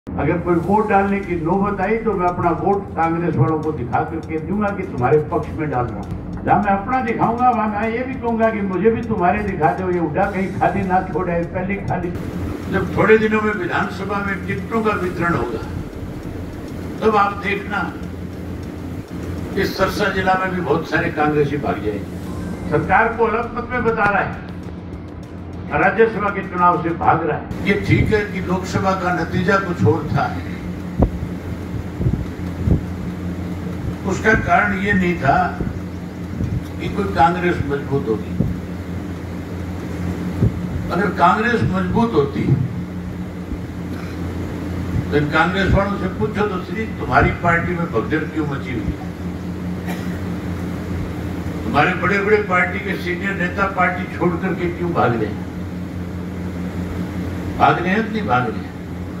अगर कोई वोट डालने की नौबत आई तो मैं अपना वोट कांग्रेस वालों को दिखा करके दूंगा कि तुम्हारे पक्ष में डाल रहा हूँ। जहाँ मैं अपना दिखाऊंगा वहां मैं ये भी कहूंगा कि मुझे भी तुम्हारे दिखा दो, ये उड़ा कहीं खाली ना छोड़े। पहले खाली जब थोड़े दिनों में विधानसभा में टिकटों का वितरण होगा तब आप देखना इस सरसा जिला में भी बहुत सारे कांग्रेसी भाग जाएंगे। सरकार को अलग मत में बता रहा है, राज्यसभा के चुनाव से भाग रहा है। ये ठीक है कि लोकसभा का नतीजा कुछ और था, उसका कारण ये नहीं था कि कोई कांग्रेस मजबूत होगी। अगर कांग्रेस मजबूत होती तो इन कांग्रेस वालों से पूछो तो श्री तुम्हारी पार्टी में भगदड़ क्यों मची हुई है? तुम्हारे बड़े बड़े पार्टी के सीनियर नेता पार्टी छोड़ करके क्यों भाग रहे हैं? भाग रहे हैं कि नहीं भाग रहे हैं?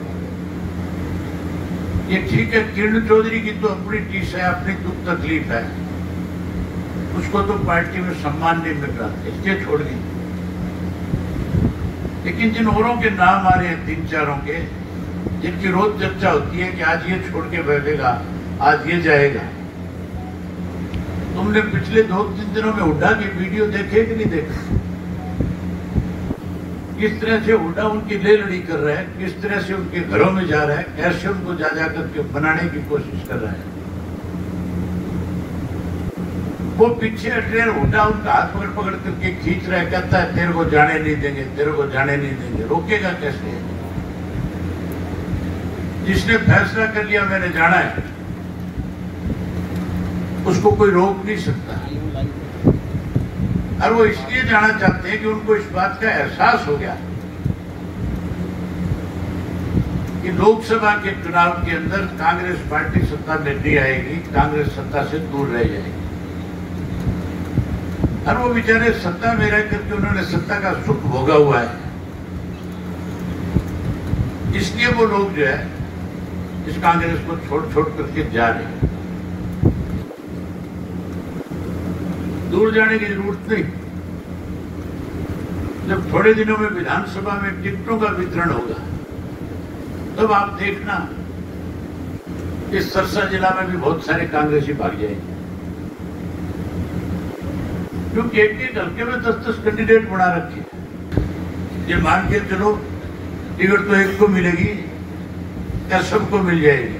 ये ठीक है, किरण चौधरी की तो अपनी टीस है, अपनी दुख तकलीफ है, उसको तो पार्टी में सम्मान नहीं मिल रहा, इसलिए छोड़ गई। लेकिन जिन औरों के नाम आ रहे हैं, तीन चारों के, जिनकी रोज चर्चा होती है कि आज ये छोड़ के बैठेगा, आज ये जाएगा। तुमने पिछले 2-3 दिनों में हुड्डा की वीडियो देखे कि नहीं देखे? किस तरह से हुड्डा उनकी ले लड़ी कर रहा है, किस तरह से उनके घरों में जा रहा है, कैसे उनको जा करके बनाने की कोशिश कर रहा है। वो पीछे ट्रेन हुड्डा उनका हाथ पकड़ पकड़ करके खींच रहा है, कहता है तेरे को जाने नहीं देंगे, तेरे को जाने नहीं देंगे। रोकेगा कैसे? जिसने फैसला कर लिया मैंने जाना है, उसको कोई रोक नहीं सकता। और वो इसलिए जाना चाहते हैं कि उनको इस बात का एहसास हो गया कि लोकसभा के चुनाव के अंदर कांग्रेस पार्टी सत्ता में नहीं आएगी, कांग्रेस सत्ता से दूर रह जाएगी। और वो बेचारे सत्ता में रह करके उन्होंने सत्ता का सुख भोगा हुआ है, इसलिए वो लोग जो है इस कांग्रेस को छोड़ छोड़ करके जा रहे हैं। दूर जाने की जरूरत नहीं। जब थोड़े दिनों में विधानसभा में टिकटों का वितरण होगा तब आप देखना इस सरसा जिला में भी बहुत सारे कांग्रेसी भाग जाएंगे, क्योंकि एक हल्के में 10-10 कैंडिडेट बना रखे। ये मान के चलो टिकट तो एक को मिलेगी या सबको मिल जाएगी?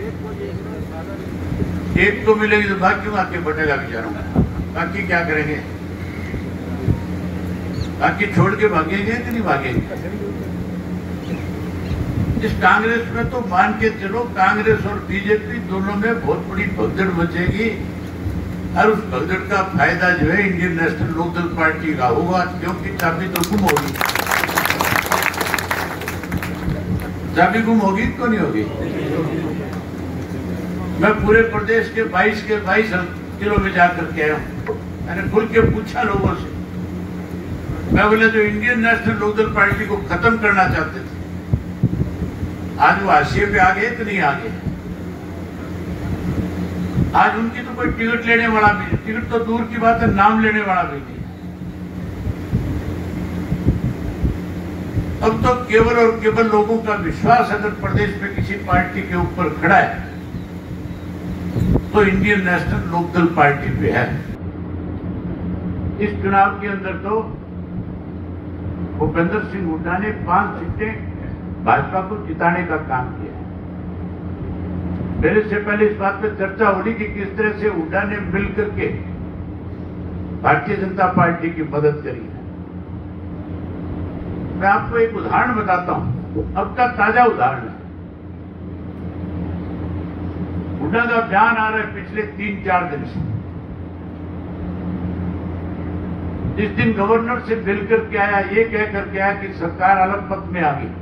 एक को मिलेगी तो बाकी आके बटेगा बेचारों का। बाकी क्या करेंगे? बाकी छोड़ के भागेंगे कि नहीं भागेंगे? इस कांग्रेस में तो मान के चलो कांग्रेस और बीजेपी दोनों में बहुत बड़ी भगदड़ मचेगी, और उस भगदड़ का फायदा जो है इंडियन नेशनल लोकदल पार्टी का होगा, क्योंकि चाबी तो गुम होगी। चाबी गुम होगी क्यों नहीं होगी? मैं पूरे प्रदेश के 22 जिलों में जाकर के आया हूं। मैंने खुल के पूछा लोगों से, मैं बोले जो इंडियन नेशनल लोकदल पार्टी को खत्म करना चाहते थे, आज वो हाशिए पे आ गए कि नहीं आ गए? आज उनकी तो कोई टिकट लेने वाला भी नहीं, टिकट तो दूर की बात है, नाम लेने वाला भी नहीं। अब तो केवल और केवल लोगों का विश्वास अगर प्रदेश में किसी पार्टी के ऊपर खड़ा है तो इंडियन नेशनल लोकदल पार्टी पे है। इस चुनाव के अंदर तो भूपेंद्र सिंह हुड्डा ने 5 सीटें भाजपा को जिताने का काम किया है। मेरे से पहले इस बात पे चर्चा हो रही कि किस तरह से हुड्डा ने मिलकर के भारतीय जनता पार्टी की मदद करी है। मैं आपको एक उदाहरण बताता हूं, अब का ताजा उदाहरण है। हुड्डा का बयान आ रहा है पिछले 3-4 दिन से। जिस दिन गवर्नर से मिलकर के आया, ये कह करके आया कि सरकार अलग मत में आ गई।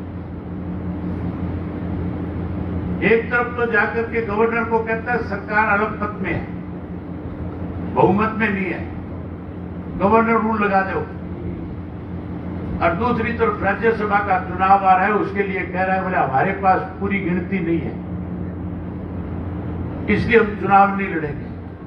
एक तरफ तो जाकर के गवर्नर को कहता है सरकार अलग मत में है, बहुमत में नहीं है, गवर्नर रूल लगा दो। और दूसरी तरफ राज्यसभा का चुनाव आ रहा है, उसके लिए कह रहा है बोले हमारे पास पूरी गिनती नहीं है, इसलिए हम चुनाव नहीं लड़ेंगे।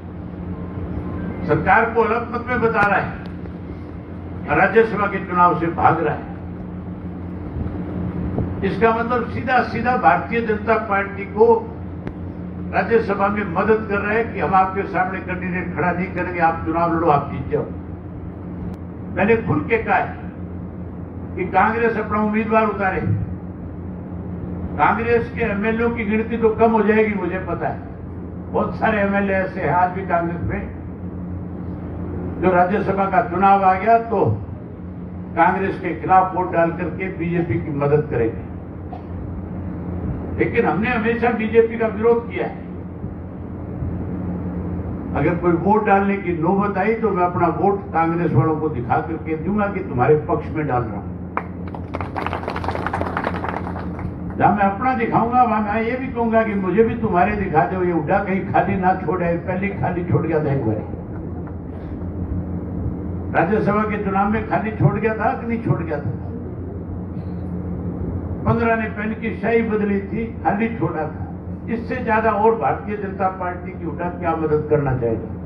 सरकार को अलग मत में बता रहा है, राज्यसभा के चुनाव से भाग रहा है। इसका मतलब सीधा सीधा भारतीय जनता पार्टी को राज्यसभा में मदद कर रहे हैं कि हम आपके सामने कैंडिडेट खड़ा नहीं करेंगे, आप चुनाव लड़ो, आप जीत जाओ। मैंने खुल के कहा है कि कांग्रेस अपना उम्मीदवार उतारे। कांग्रेस के एमएलए की गिनती तो कम हो जाएगी, मुझे पता है। बहुत सारे एमएलए ऐसे हैं आज भी कांग्रेस में, जो राज्यसभा का चुनाव आ गया तो कांग्रेस के खिलाफ वोट डाल करके बीजेपी की मदद करेंगे। लेकिन हमने हमेशा बीजेपी का विरोध किया है। अगर कोई वोट डालने की नौबत आई तो मैं अपना वोट कांग्रेस वालों को दिखा करके दूंगा कि तुम्हारे पक्ष में डाल रहा हूं। जहां मैं अपना दिखाऊंगा वहां मैं ये भी कहूंगा कि मुझे भी तुम्हारे दिखा दो, ये उड्डा कहीं खाली ना छोड़े। पहले खाली छोड़ गया था एक बार, राज्यसभा के चुनाव में खाली छोड़ गया था कि नहीं छोड़ गया था? 15 ने पेन की शाही बदली थी, खाली छोड़ा था। इससे ज्यादा और भारतीय जनता पार्टी की उठा क्या मदद करना चाहेगा?